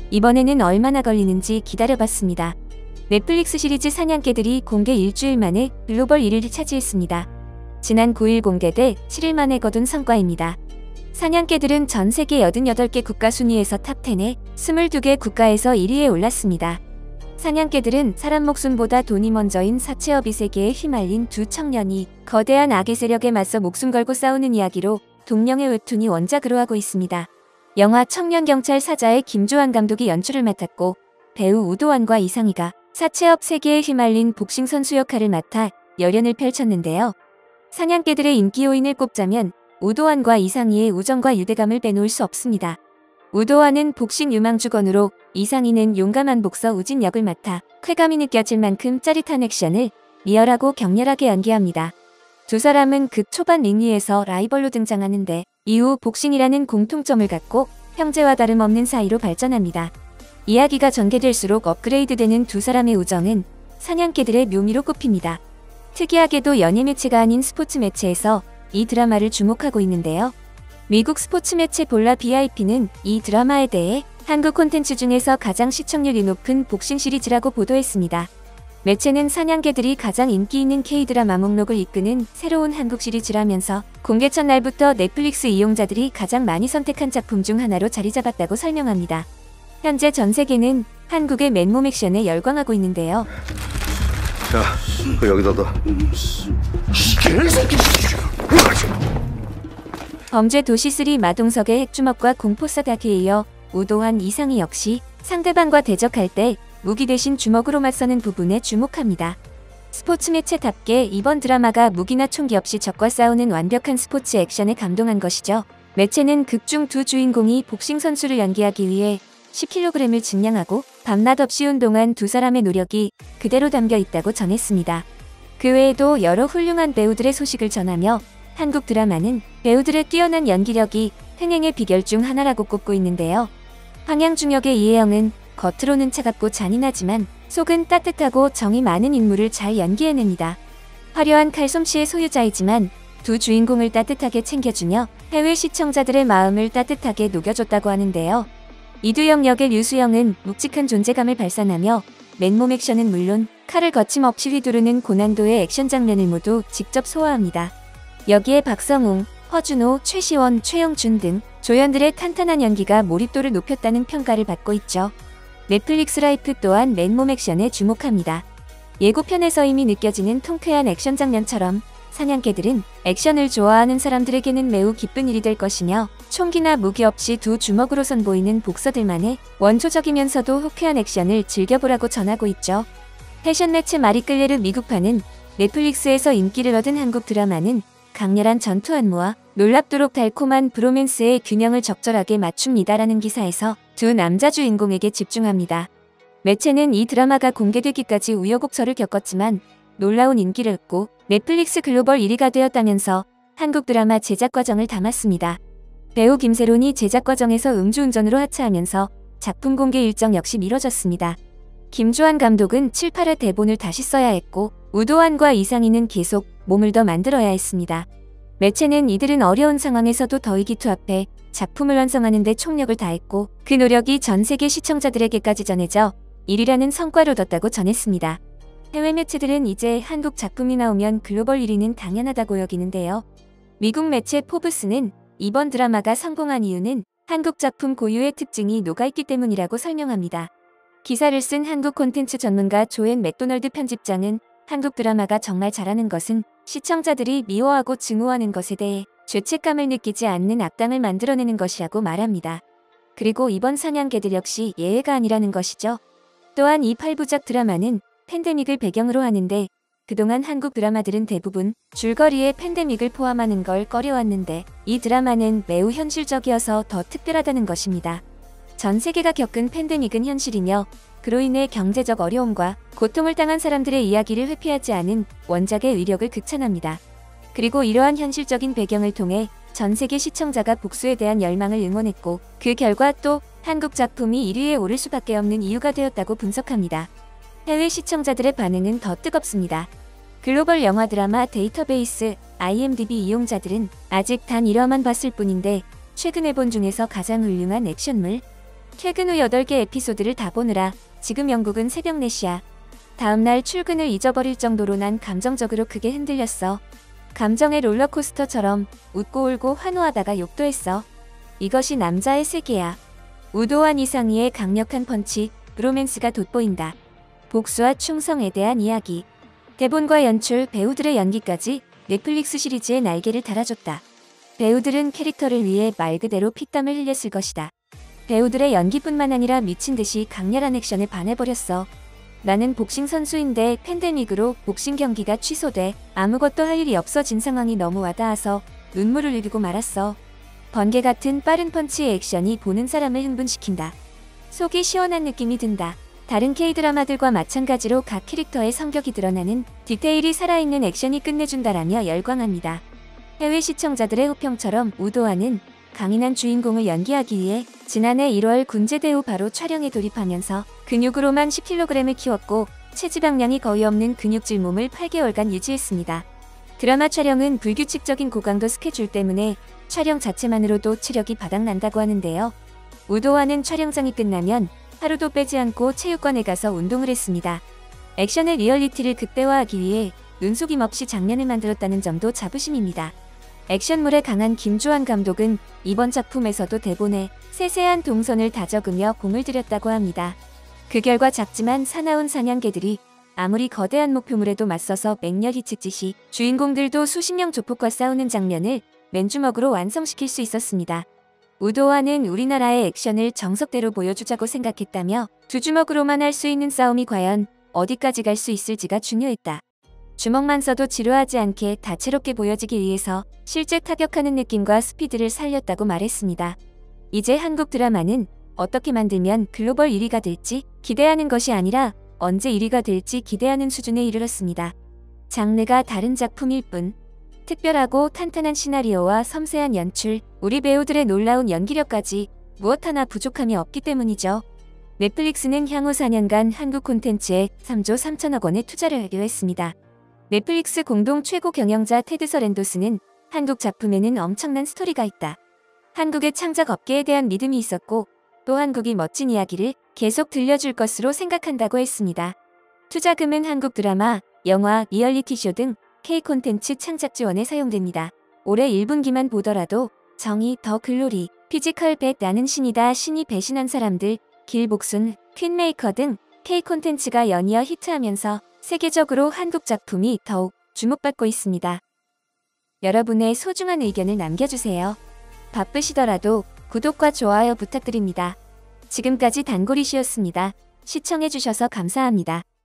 이번에는 얼마나 걸리는지 기다려봤습니다. 넷플릭스 시리즈 사냥개들이 공개 일주일 만에 글로벌 1위를 차지했습니다. 지난 9일 공개돼 7일 만에 거둔 성과입니다. 사냥개들은 전 세계 88개 국가 순위에서 탑10에 22개 국가에서 1위에 올랐습니다. 사냥개들은 사람 목숨보다 돈이 먼저인 사채업이 세계에 휘말린 두 청년이 거대한 악의 세력에 맞서 목숨 걸고 싸우는 이야기로 동명의 웹툰이 원작으로 하고 있습니다. 영화 청년경찰 사자의 김주환 감독이 연출을 맡았고 배우 우도환과 이상희가 사채업 세계에 휘말린 복싱 선수 역할을 맡아 열연을 펼쳤는데요. 사냥개들의 인기 요인을 꼽자면 우도환과 이상희의 우정과 유대감을 빼놓을 수 없습니다. 우도환은 복싱 유망주건으로 이상희는 용감한 복서 우진 역을 맡아 쾌감이 느껴질 만큼 짜릿한 액션을 리얼하고 격렬하게 연기합니다. 두 사람은 극 초반 링 위에서 라이벌로 등장하는데 이후 복싱이라는 공통점을 갖고 형제와 다름없는 사이로 발전합니다. 이야기가 전개될수록 업그레이드되는 두 사람의 우정은 사냥개들의 묘미로 꼽힙니다. 특이하게도 연예 매체가 아닌 스포츠 매체에서 이 드라마를 주목하고 있는데요. 미국 스포츠 매체 볼라 BIP는 이 드라마에 대해 한국 콘텐츠 중에서 가장 시청률이 높은 복싱 시리즈라고 보도했습니다. 매체는 사냥개들이 가장 인기 있는 K-드라마 목록을 이끄는 새로운 한국 시리즈라면서 공개 첫날부터 넷플릭스 이용자들이 가장 많이 선택한 작품 중 하나로 자리 잡았다고 설명합니다. 현재 전 세계는 한국의 맨몸 액션에 열광하고 있는데요. 자, 여기다 둬. 범죄도시3 마동석의 핵주먹과 공포사다기에 이어 우도환, 이상희 역시 상대방과 대적할 때 무기 대신 주먹으로 맞서는 부분에 주목합니다. 스포츠 매체답게 이번 드라마가 무기나 총기 없이 적과 싸우는 완벽한 스포츠 액션에 감동한 것이죠. 매체는 극중 두 주인공이 복싱 선수를 연기하기 위해 10kg을 증량하고 밤낮 없이 운동한 두 사람의 노력이 그대로 담겨 있다고 전했습니다. 그 외에도 여러 훌륭한 배우들의 소식을 전하며 한국 드라마는 배우들의 뛰어난 연기력이 흥행의 비결 중 하나라고 꼽고 있는데요. 황양중역의 이혜영은 겉으로는 차갑고 잔인하지만 속은 따뜻하고 정이 많은 인물을 잘 연기해냅니다. 화려한 칼솜씨의 소유자이지만 두 주인공을 따뜻하게 챙겨주며 해외 시청자들의 마음을 따뜻하게 녹여줬다고 하는데요. 이두영 역의 류수영은 묵직한 존재감을 발산하며 맨몸 액션은 물론 칼을 거침없이 휘두르는 고난도의 액션 장면을 모두 직접 소화합니다. 여기에 박성웅, 허준호, 최시원, 최영준 등 조연들의 탄탄한 연기가 몰입도를 높였다는 평가를 받고 있죠. 넷플릭스 라이프 또한 맨몸 액션에 주목합니다. 예고편에서 이미 느껴지는 통쾌한 액션 장면처럼 사냥개들은 액션을 좋아하는 사람들에게는 매우 기쁜 일이 될 것이며 총기나 무기 없이 두 주먹으로 선보이는 복서들만의 원초적이면서도 호쾌한 액션을 즐겨보라고 전하고 있죠. 패션 매체 마리끌레르 미국판은 넷플릭스에서 인기를 얻은 한국 드라마는 강렬한 전투 안무와 놀랍도록 달콤한 브로맨스의 균형을 적절하게 맞춥니다라는 기사에서 두 남자 주인공에게 집중합니다. 매체는 이 드라마가 공개되기까지 우여곡절을 겪었지만 놀라운 인기를 얻고 넷플릭스 글로벌 1위가 되었다면서 한국 드라마 제작 과정을 담았습니다. 배우 김세론이 제작 과정에서 음주운전으로 하차하면서 작품 공개 일정 역시 미뤄졌습니다. 김주환 감독은 7, 8회 대본을 다시 써야 했고 우도환과 이상희는 계속 몸을 더 만들어야 했습니다. 매체는 이들은 어려운 상황에서도 더 의기투합해 작품을 완성하는 데 총력을 다했고 그 노력이 전 세계 시청자들에게까지 전해져 1위라는 성과를 얻었다고 전했습니다. 해외 매체들은 이제 한국 작품이 나오면 글로벌 1위는 당연하다고 여기는데요. 미국 매체 포브스는 이번 드라마가 성공한 이유는 한국 작품 고유의 특징이 녹아있기 때문이라고 설명합니다. 기사를 쓴 한국 콘텐츠 전문가 조앤 맥도널드 편집장은 한국 드라마가 정말 잘하는 것은 시청자들이 미워하고 증오하는 것에 대해 죄책감을 느끼지 않는 악당을 만들어내는 것이라고 말합니다. 그리고 이번 사냥개들 역시 예외가 아니라는 것이죠. 또한 이 8부작 드라마는 팬데믹을 배경으로 하는데 그동안 한국 드라마들은 대부분 줄거리에 팬데믹을 포함하는 걸 꺼려왔는데 이 드라마는 매우 현실적이어서 더 특별하다는 것입니다. 전 세계가 겪은 팬데믹은 현실이며 그로 인해 경제적 어려움과 고통을 당한 사람들의 이야기를 회피하지 않은 원작의 위력을 극찬합니다. 그리고 이러한 현실적인 배경을 통해 전 세계 시청자가 복수에 대한 열망을 응원했고 그 결과 또 한국 작품이 1위에 오를 수밖에 없는 이유가 되었다고 분석합니다. 해외 시청자들의 반응은 더 뜨겁습니다. 글로벌 영화 드라마 데이터베이스 IMDb 이용자들은 아직 단 1화만 봤을 뿐인데 최근에 본 중에서 가장 훌륭한 액션물, 퇴근 후 8개 에피소드를 다 보느라 지금 영국은 새벽 4시야. 다음날 출근을 잊어버릴 정도로 난 감정적으로 크게 흔들렸어. 감정의 롤러코스터처럼 웃고 울고 환호하다가 욕도 했어. 이것이 남자의 세계야. 우도환 이상희의 강력한 펀치, 브로맨스가 돋보인다. 복수와 충성에 대한 이야기. 대본과 연출, 배우들의 연기까지 넷플릭스 시리즈의 날개를 달아줬다. 배우들은 캐릭터를 위해 말 그대로 피땀을 흘렸을 것이다. 배우들의 연기뿐만 아니라 미친 듯이 강렬한 액션에 반해버렸어. 나는 복싱 선수인데 팬데믹으로 복싱 경기가 취소돼 아무것도 할 일이 없어진 상황이 너무 와닿아서 눈물을 흘리고 말았어. 번개 같은 빠른 펀치의 액션이 보는 사람을 흥분시킨다. 속이 시원한 느낌이 든다. 다른 K-드라마들과 마찬가지로 각 캐릭터의 성격이 드러나는 디테일이 살아있는 액션이 끝내준다라며 열광합니다. 해외 시청자들의 호평처럼 우도환은 강인한 주인공을 연기하기 위해 지난해 1월 군제대 후 바로 촬영에 돌입하면서 근육으로만 10kg을 키웠고 체지방량이 거의 없는 근육질 몸을 8개월간 유지했습니다. 드라마 촬영은 불규칙적인 고강도 스케줄 때문에 촬영 자체만으로도 체력이 바닥난다고 하는데요. 우도환은 촬영장이 끝나면 하루도 빼지 않고 체육관에 가서 운동을 했습니다. 액션의 리얼리티를 극대화하기 위해 눈속임 없이 장면을 만들었다는 점도 자부심입니다. 액션물에 강한 김주환 감독은 이번 작품에서도 대본에 세세한 동선을 다 적으며 공을 들였다고 합니다. 그 결과 작지만 사나운 사냥개들이 아무리 거대한 목표물에도 맞서서 맹렬히 측짓이 주인공들도 수십 명 조폭과 싸우는 장면을 맨주먹으로 완성시킬 수 있었습니다. 우도환은 우리나라의 액션을 정석대로 보여주자고 생각했다며 두 주먹으로만 할 수 있는 싸움이 과연 어디까지 갈 수 있을지가 중요했다. 주먹만 써도 지루하지 않게 다채롭게 보여지기 위해서 실제 타격하는 느낌과 스피드를 살렸다고 말했습니다. 이제 한국 드라마는 어떻게 만들면 글로벌 1위가 될지 기대하는 것이 아니라 언제 1위가 될지 기대하는 수준에 이르렀습니다. 장르가 다른 작품일 뿐 특별하고 탄탄한 시나리오와 섬세한 연출, 우리 배우들의 놀라운 연기력까지 무엇 하나 부족함이 없기 때문이죠. 넷플릭스는 향후 4년간 한국 콘텐츠에 3조 3천억 원의 투자를 하기로 했습니다. 넷플릭스 공동 최고 경영자 테드 서렌도스는 한국 작품에는 엄청난 스토리가 있다. 한국의 창작 업계에 대한 믿음이 있었고 또 한국이 멋진 이야기를 계속 들려줄 것으로 생각한다고 했습니다. 투자금은 한국 드라마, 영화, 리얼리티쇼 등 K-콘텐츠 창작 지원에 사용됩니다. 올해 1분기만 보더라도 정의, 더 글로리, 피지컬 뱃 나는 신이다, 신이 배신한 사람들, 길복순, 퀸메이커 등 K-콘텐츠가 연이어 히트하면서 세계적으로 한국 작품이 더욱 주목받고 있습니다. 여러분의 소중한 의견을 남겨주세요. 바쁘시더라도 구독과 좋아요 부탁드립니다. 지금까지 단골이시였습니다. 시청해주셔서 감사합니다.